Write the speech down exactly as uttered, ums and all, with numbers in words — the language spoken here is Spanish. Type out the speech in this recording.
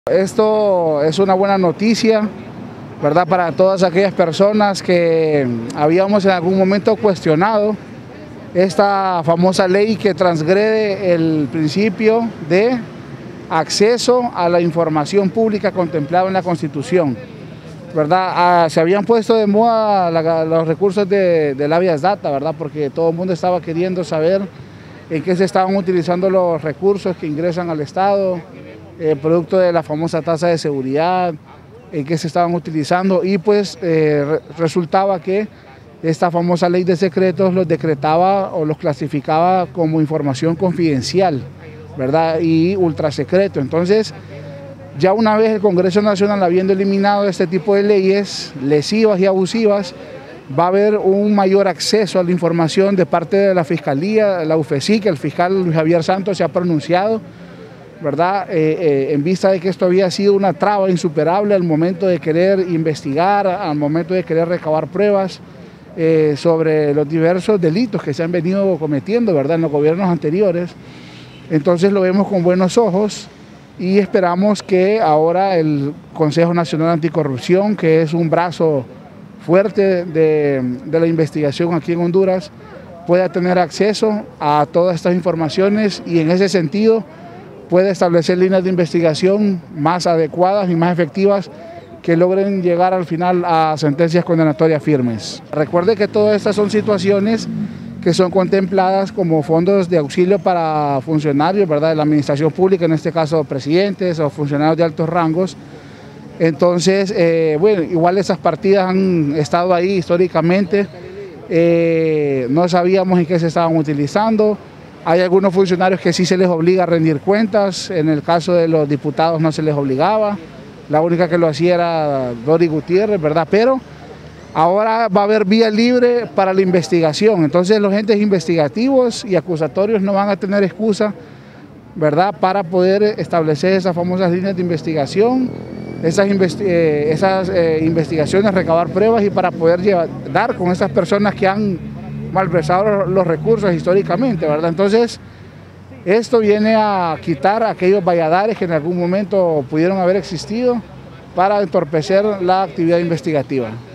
Esto es una buena noticia, ¿verdad?, para todas aquellas personas que habíamos en algún momento cuestionado esta famosa ley que transgrede el principio de acceso a la información pública contemplado en la Constitución, ¿verdad? Ah, se habían puesto de moda la, los recursos de, del habeas data, ¿verdad?, porque todo el mundo estaba queriendo saber en qué se estaban utilizando los recursos que ingresan al Estado, eh, producto de la famosa tasa de seguridad, en qué se estaban utilizando, y pues eh, re resultaba que esta famosa ley de secretos los decretaba o los clasificaba como información confidencial, ¿verdad?, y ultrasecreto. Entonces, ya una vez el Congreso Nacional habiendo eliminado este tipo de leyes lesivas y abusivas, va a haber un mayor acceso a la información de parte de la Fiscalía, la U F E S I C, el fiscal Luis Javier Santos se ha pronunciado, ¿verdad?, eh, eh, en vista de que esto había sido una traba insuperable al momento de querer investigar, al momento de querer recabar pruebas eh, sobre los diversos delitos que se han venido cometiendo, ¿verdad?, en los gobiernos anteriores. Entonces lo vemos con buenos ojos y esperamos que ahora el Consejo Nacional Anticorrupción, que es un brazo fuerte de, de la investigación aquí en Honduras, pueda tener acceso a todas estas informaciones y en ese sentido puede establecer líneas de investigación más adecuadas y más efectivas que logren llegar al final a sentencias condenatorias firmes. Recuerde que todas estas son situaciones que son contempladas como fondos de auxilio para funcionarios, ¿verdad?, de la administración pública, en este caso presidentes o funcionarios de altos rangos. Entonces, eh, bueno, igual esas partidas han estado ahí históricamente, eh, no sabíamos en qué se estaban utilizando. Hay algunos funcionarios que sí se les obliga a rendir cuentas, en el caso de los diputados no se les obligaba, la única que lo hacía era Dori Gutiérrez, ¿verdad?, pero ahora va a haber vía libre para la investigación, entonces los entes investigativos y acusatorios no van a tener excusa, ¿verdad?, para poder establecer esas famosas líneas de investigación, esas, investi eh, esas eh, investigaciones, recabar pruebas y para poder llevar, dar con esas personas que han malversado los recursos históricamente, ¿verdad? Entonces, esto viene a quitar aquellos valladares que en algún momento pudieron haber existido para entorpecer la actividad investigativa.